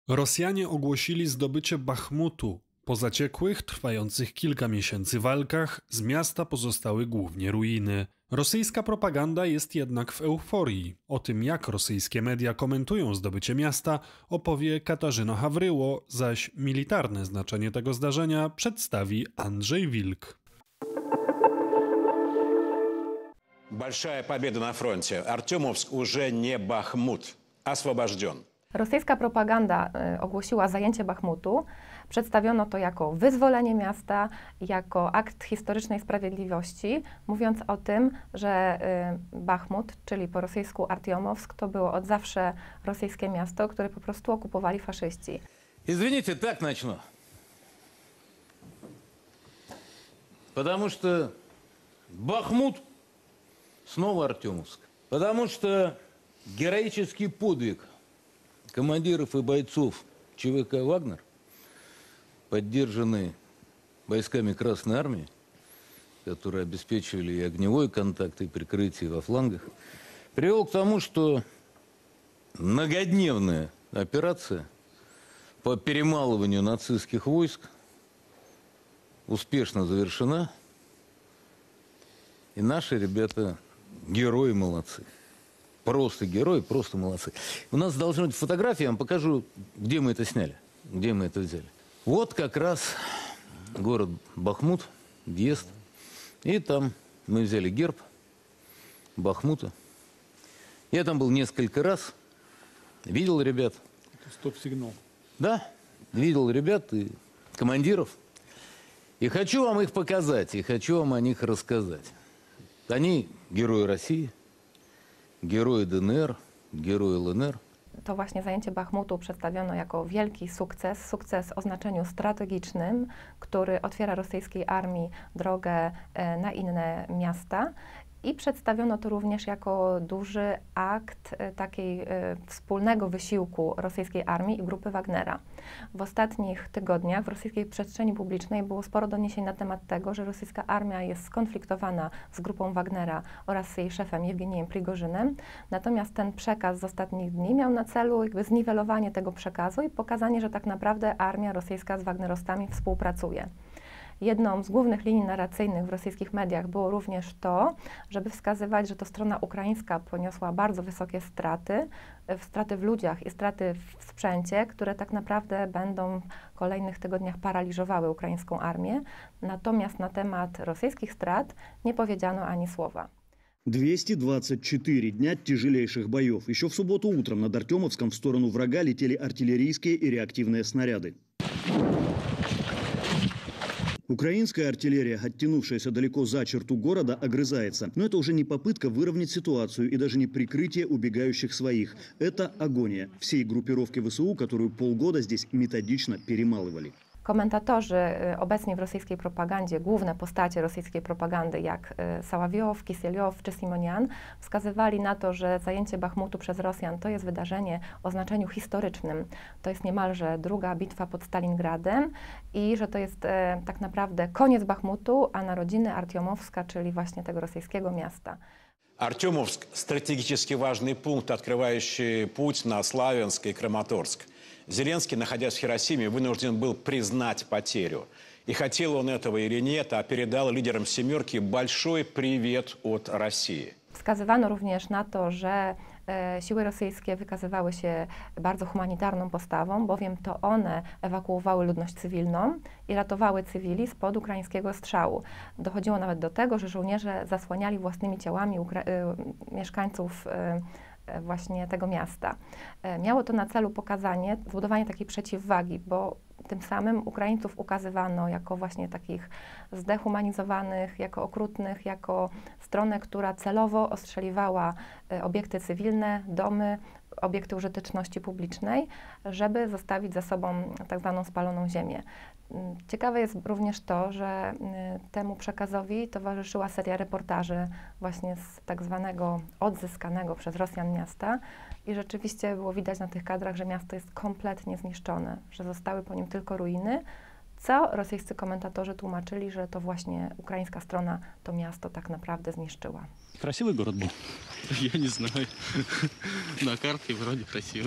Rosjanie ogłosili zdobycie Bachmutu. Po zaciekłych, trwających kilka miesięcy walkach z miasta pozostały głównie ruiny. Rosyjska propaganda jest jednak w euforii. O tym, jak rosyjskie media komentują zdobycie miasta, opowie Katarzyna Hawryło, zaś militarne znaczenie tego zdarzenia przedstawi Andrzej Wilk. Большая победа на фронте. Артемовск уже не Бахмут, освобожден. Rosyjska propaganda ogłosiła zajęcie Bachmutu. Przedstawiono to jako wyzwolenie miasta, jako akt historycznej sprawiedliwości, mówiąc o tym, że Bachmut, czyli po rosyjsku Artiomowsk, to było od zawsze rosyjskie miasto, które po prostu okupowali faszyści. Извините, так начну. Потому что Бахмут снова Артемовск. Потому что героический подвиг командиров и бойцов ЧВК «Вагнер», поддержанный войсками Красной Армии, которые обеспечивали и огневой контакт, и прикрытие во флангах, привел к тому, что многодневная операция по перемалыванию нацистских войск успешно завершена, и наши ребята герои молодцы. Просто герои, просто молодцы. У нас должна быть фотография, я вам покажу, где мы это сняли, где мы это взяли. Вот как раз город Бахмут, въезд. И там мы взяли герб Бахмута. Я там был несколько раз, видел ребят. Это стоп-сигнал. Да, видел ребят и командиров. И хочу вам их показать, и хочу вам о них рассказать. Они герои России, герои ДНР, герои ЛНР. To właśnie zajęcie Bachmutu przedstawiono jako wielki sukces o znaczeniu strategicznym, który otwiera rosyjskiej armii drogę na inne miasta. I przedstawiono to również jako duży akt takiej wspólnego wysiłku rosyjskiej armii i grupy Wagnera. W ostatnich tygodniach w rosyjskiej przestrzeni publicznej było sporo doniesień na temat tego, że rosyjska armia jest skonfliktowana z grupą Wagnera oraz jej szefem Jewgenijem Prigorzynem. Natomiast ten przekaz z ostatnich dni miał na celu jakby zniwelowanie tego przekazu i pokazanie, że tak naprawdę armia rosyjska z wagnerowcami współpracuje. Jedną z głównych linii narracyjnych w rosyjskich mediach było również to, żeby wskazywać, że to strona ukraińska poniosła bardzo wysokie straty w ludziach i straty w sprzęcie, które tak naprawdę będą w kolejnych tygodniach paraliżowały ukraińską armię. Natomiast na temat rosyjskich strat nie powiedziano ani słowa. 224 дня тяжелейших боев. Еще в субботу утром над Артемовском в сторону врага летели артиллерийские и реактивные снаряды. Украинская артиллерия, оттянувшаяся далеко за черту города, огрызается. Но это уже не попытка выровнять ситуацию и даже не прикрытие убегающих своих. Это агония всей группировки ВСУ, которую полгода здесь методично перемалывали. Komentatorzy obecni w rosyjskiej propagandzie, główne postacie rosyjskiej propagandy jak Saławiow, Kiseliow czy Simonian, wskazywali na to, że zajęcie Bachmutu przez Rosjan to jest wydarzenie o znaczeniu historycznym. To jest niemalże druga bitwa pod Stalingradem i że to jest tak naprawdę koniec Bachmutu, a narodziny Artiomowska, czyli właśnie tego rosyjskiego miasta. Артемовск – стратегически важный пункт, открывающий путь на Славянск и Краматорск. Зеленский, находясь в Хиросиме, вынужден был признать потерю. И хотел он этого или нет, а передал лидерам «семерки» большой привет от России. Wskazywano również na to, że siły rosyjskie wykazywały się bardzo humanitarną postawą, bowiem to one ewakuowały ludność cywilną i ratowały cywili spod ukraińskiego strzału. Dochodziło nawet do tego, że żołnierze zasłaniali własnymi ciałami mieszkańców właśnie tego miasta. Miało to na celu zbudowanie takiej przeciwwagi, bo tym samym Ukraińców ukazywano jako właśnie takich zdehumanizowanych, jako okrutnych, jako stronę, która celowo ostrzeliwała obiekty cywilne, domy, obiekty użyteczności publicznej, żeby zostawić za sobą tak zwaną spaloną ziemię. Ciekawe jest również to, że temu przekazowi towarzyszyła seria reportaży właśnie z tak zwanego odzyskanego przez Rosjan miasta i rzeczywiście było widać na tych kadrach, że miasto jest kompletnie zniszczone, że zostały po nim tylko ruiny, co rosyjscy komentatorzy tłumaczyli, że to właśnie ukraińska strona to miasto tak naprawdę zniszczyła. Красивый город был? Я не знаю. На карте вроде красивый.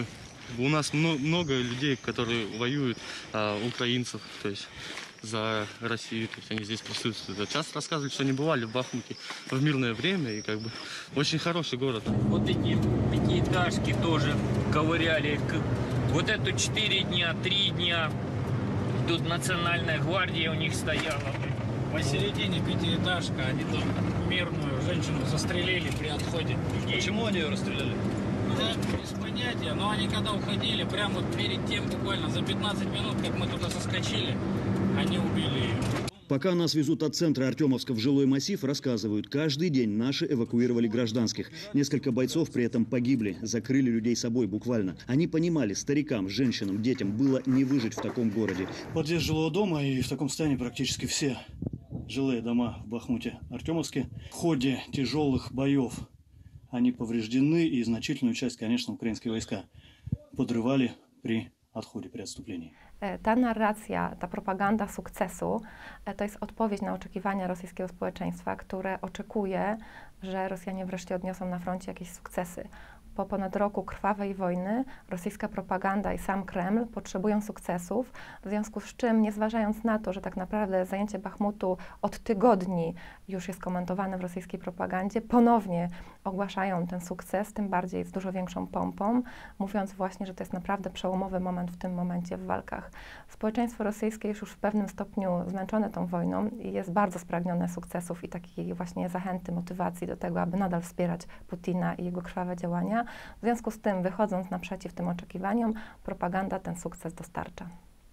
У нас много людей, которые воюют, украинцев, то есть за Россию, то есть они здесь присутствуют. Часто рассказывают, что они бывали в Бахмуте в мирное время, и как бы очень хороший город. Вот эти пятиэтажки тоже ковыряли. Вот это 4 дня, 3 дня. Тут национальная гвардия у них стояла. Посередине пятиэтажка, они там мирную женщину застрелили при отходе. Почему они ее расстреляли? Да, без понятия, но они когда уходили, прямо вот перед тем, буквально за 15 минут, как мы туда соскочили, они убили ее. Пока нас везут от центра Артемовска в жилой массив, рассказывают, каждый день наши эвакуировали гражданских. Несколько бойцов при этом погибли, закрыли людей собой буквально. Они понимали, старикам, женщинам, детям было не выжить в таком городе. Подъезд жилого дома, и в таком состоянии практически все жилые дома в Бахмуте, Артемовске. В ходе тяжелых боев они повреждены, и значительную часть, конечно, украинские войска подрывали при odchodzie, при отступлении. Ta narracja, ta propaganda sukcesu to jest odpowiedź na oczekiwania rosyjskiego społeczeństwa, które oczekuje, że Rosjanie wreszcie odniosą na froncie jakieś sukcesy. Po ponad roku krwawej wojny rosyjska propaganda i sam Kreml potrzebują sukcesów, w związku z czym, nie zważając na to, że tak naprawdę zajęcie Bachmutu od tygodni już jest komentowane w rosyjskiej propagandzie, ponownie ogłaszają ten sukces, tym bardziej z dużo większą pompą, mówiąc właśnie, że to jest naprawdę przełomowy moment w tym momencie w walkach. Społeczeństwo rosyjskie jest już w pewnym stopniu zmęczone tą wojną i jest bardzo spragnione sukcesów i takiej właśnie zachęty, motywacji do tego, aby nadal wspierać Putina i jego krwawe działania. W związku z tym, wychodząc naprzeciw tym oczekiwaniom, propaganda ten sukces dostarcza.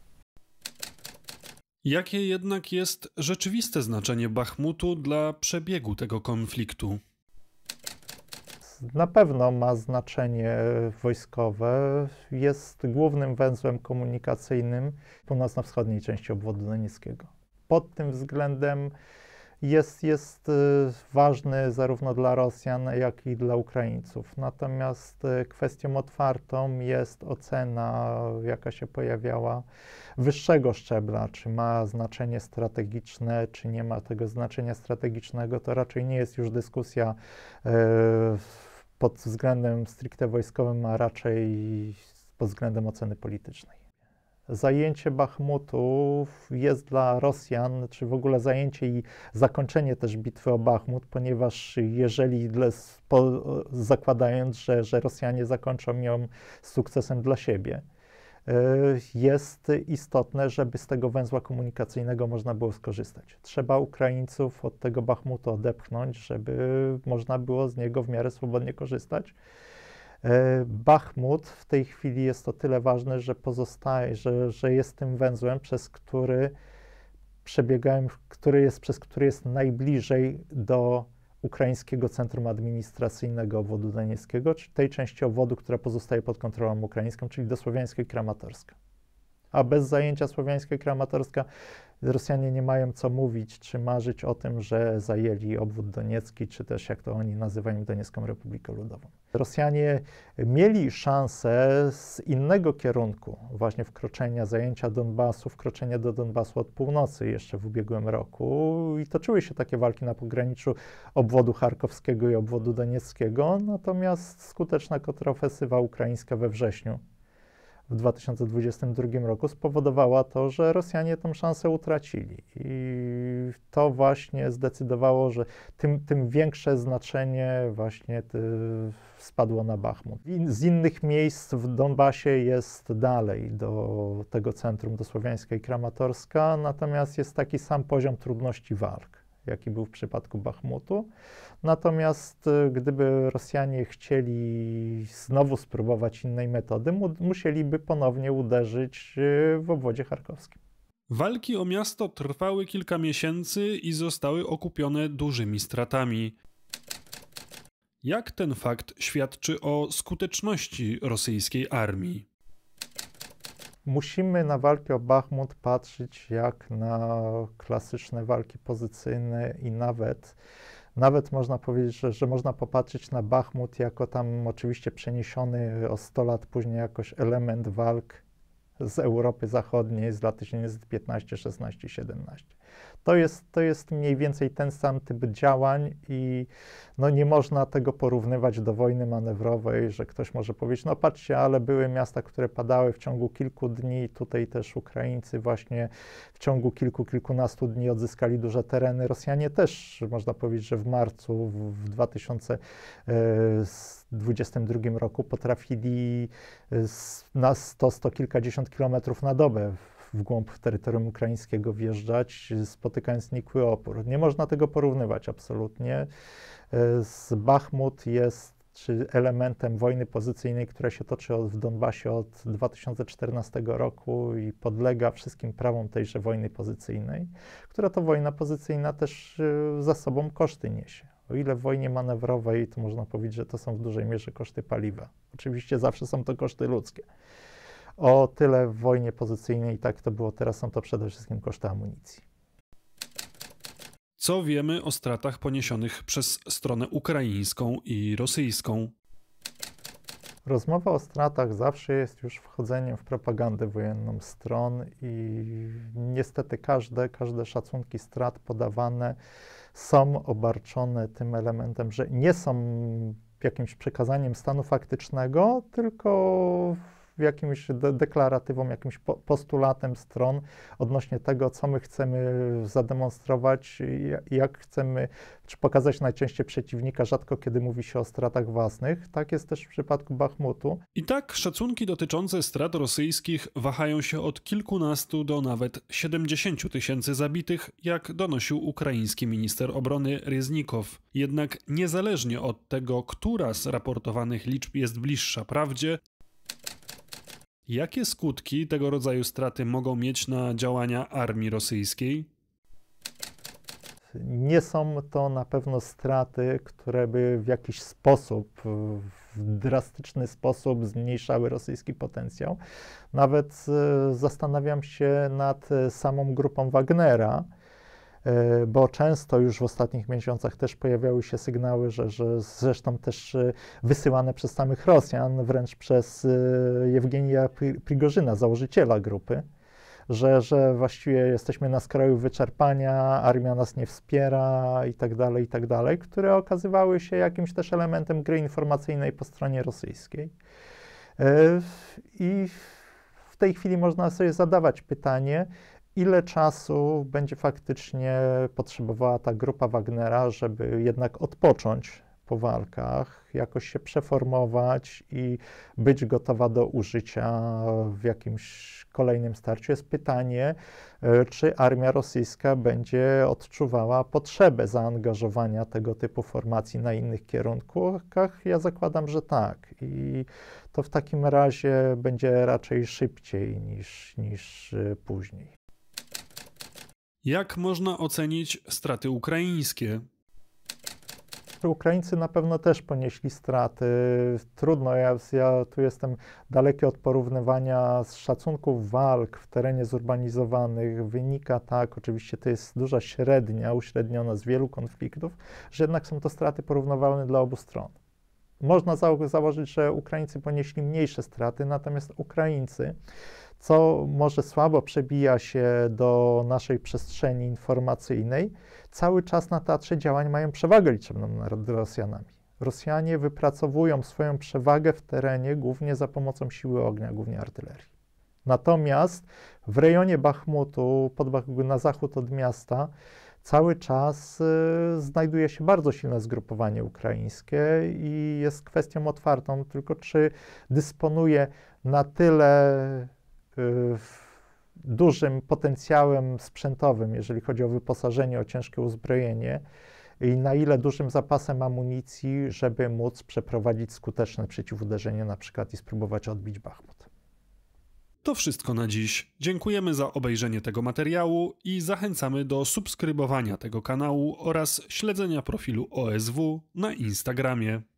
Jakie jednak jest rzeczywiste znaczenie Bachmutu dla przebiegu tego konfliktu? Na pewno ma znaczenie wojskowe. Jest głównym węzłem komunikacyjnym północno-wschodniej części obwodu donieckiego. Pod tym względem jest ważny zarówno dla Rosjan, jak i dla Ukraińców. Natomiast kwestią otwartą jest ocena, jaka się pojawiała, wyższego szczebla, czy ma znaczenie strategiczne, czy nie ma tego znaczenia strategicznego. To raczej nie jest już dyskusja pod względem stricte wojskowym, a raczej pod względem oceny politycznej. Zajęcie Bachmutu jest dla Rosjan, czy w ogóle zajęcie i zakończenie też bitwy o Bachmut, ponieważ jeżeli zakładając, że Rosjanie zakończą ją sukcesem dla siebie, jest istotne, żeby z tego węzła komunikacyjnego można było skorzystać. Trzeba Ukraińców od tego Bachmutu odepchnąć, żeby można było z niego w miarę swobodnie korzystać. Bachmut w tej chwili jest o tyle ważny, że pozostaje, że jest tym węzłem, przez który przez który jest najbliżej do ukraińskiego centrum administracyjnego obwodu donieckiego, czyli tej części obwodu, która pozostaje pod kontrolą ukraińską, czyli do Słowiańska i Kramatorska. A bez zajęcia Słowiańska i Kramatorska Rosjanie nie mają co mówić, czy marzyć o tym, że zajęli obwód doniecki, czy też, jak to oni nazywają, Doniecką Republikę Ludową. Rosjanie mieli szansę z innego kierunku, właśnie zajęcia Donbasu, wkroczenia do Donbasu od północy jeszcze w ubiegłym roku i toczyły się takie walki na pograniczu obwodu charkowskiego i obwodu donieckiego, natomiast skuteczna kontrofensywa ukraińska we wrześniu w 2022 roku spowodowała to, że Rosjanie tę szansę utracili. I to właśnie zdecydowało, że tym większe znaczenie właśnie spadło na Bachmut. Z innych miejsc w Donbasie jest dalej do tego centrum, do Słowiańska i Kramatorska, natomiast jest taki sam poziom trudności walk, jaki był w przypadku Bachmutu. Natomiast gdyby Rosjanie chcieli znowu spróbować innej metody, musieliby ponownie uderzyć w obwodzie charkowskim. Walki o miasto trwały kilka miesięcy i zostały okupione dużymi stratami. Jak ten fakt świadczy o skuteczności rosyjskiej armii? Musimy na walkę o Bachmut patrzeć jak na klasyczne walki pozycyjne i nawet można powiedzieć, że można popatrzeć na Bachmut jako tam oczywiście przeniesiony o 100 lat później jakoś element walk z Europy Zachodniej z lat 1915, 16, 17. To jest mniej więcej ten sam typ działań i no nie można tego porównywać do wojny manewrowej, że ktoś może powiedzieć, no patrzcie, ale były miasta, które padały w ciągu kilku dni, tutaj też Ukraińcy właśnie w ciągu kilkunastu dni odzyskali duże tereny. Rosjanie też, można powiedzieć, że w marcu w 2022 roku potrafili na 100 kilkadziesiąt kilometrów na dobę w głąb terytorium ukraińskiego wjeżdżać, spotykając nikły opór. Nie można tego porównywać absolutnie. Bachmut jest elementem wojny pozycyjnej, która się toczy w Donbasie od 2014 roku i podlega wszystkim prawom tejże wojny pozycyjnej, która to wojna pozycyjna też za sobą koszty niesie. O ile w wojnie manewrowej to można powiedzieć, że to są w dużej mierze koszty paliwa. Oczywiście zawsze są to koszty ludzkie. O tyle w wojnie pozycyjnej, tak to było teraz, są to przede wszystkim koszty amunicji. Co wiemy o stratach poniesionych przez stronę ukraińską i rosyjską? Rozmowa o stratach zawsze jest już wchodzeniem w propagandę wojenną stron i niestety każde szacunki strat podawane są obarczone tym elementem, że nie są jakimś przekazaniem stanu faktycznego, tylko jakimś deklaratywą, jakimś postulatem stron odnośnie tego, co my chcemy zademonstrować, jak chcemy, czy pokazać najczęściej przeciwnika, rzadko kiedy mówi się o stratach własnych. Tak jest też w przypadku Bachmutu. I tak szacunki dotyczące strat rosyjskich wahają się od kilkunastu do nawet 70 tysięcy zabitych, jak donosił ukraiński minister obrony Reznikow. Jednak niezależnie od tego, która z raportowanych liczb jest bliższa prawdzie, jakie skutki tego rodzaju straty mogą mieć na działania armii rosyjskiej? Nie są to na pewno straty, które by w jakiś sposób, w drastyczny sposób zmniejszały rosyjski potencjał. Nawet zastanawiam się nad samą grupą Wagnera, bo często już w ostatnich miesiącach też pojawiały się sygnały, że zresztą też wysyłane przez samych Rosjan, wręcz przez Jewgenija Prigorzyna, założyciela grupy, że właściwie jesteśmy na skraju wyczerpania, armia nas nie wspiera i tak dalej, które okazywały się jakimś też elementem gry informacyjnej po stronie rosyjskiej. I w tej chwili można sobie zadawać pytanie, ile czasu będzie faktycznie potrzebowała ta grupa Wagnera, żeby jednak odpocząć po walkach, jakoś się przeformować i być gotowa do użycia w jakimś kolejnym starciu. Jest pytanie, czy armia rosyjska będzie odczuwała potrzebę zaangażowania tego typu formacji na innych kierunkach. Ja zakładam, że tak. I to w takim razie będzie raczej szybciej niż później. Jak można ocenić straty ukraińskie? Ukraińcy na pewno też ponieśli straty. Trudno, ja tu jestem daleki od porównywania z szacunków walk w terenie zurbanizowanych. Wynika tak, oczywiście to jest duża średnia, uśredniona z wielu konfliktów, że jednak są to straty porównywalne dla obu stron. Można założyć, że Ukraińcy ponieśli mniejsze straty, natomiast Ukraińcy, co może słabo przebija się do naszej przestrzeni informacyjnej, cały czas na teatrze działań mają przewagę liczebną nad Rosjanami. Rosjanie wypracowują swoją przewagę w terenie głównie za pomocą siły ognia, głównie artylerii. Natomiast w rejonie Bachmutu, na zachód od miasta, cały czas znajduje się bardzo silne zgrupowanie ukraińskie i jest kwestią otwartą, tylko czy dysponuje na tyle dużym potencjałem sprzętowym, jeżeli chodzi o wyposażenie, o ciężkie uzbrojenie i na ile dużym zapasem amunicji, żeby móc przeprowadzić skuteczne przeciwuderzenie na przykład i spróbować odbić Bachmut. To wszystko na dziś. Dziękujemy za obejrzenie tego materiału i zachęcamy do subskrybowania tego kanału oraz śledzenia profilu OSW na Instagramie.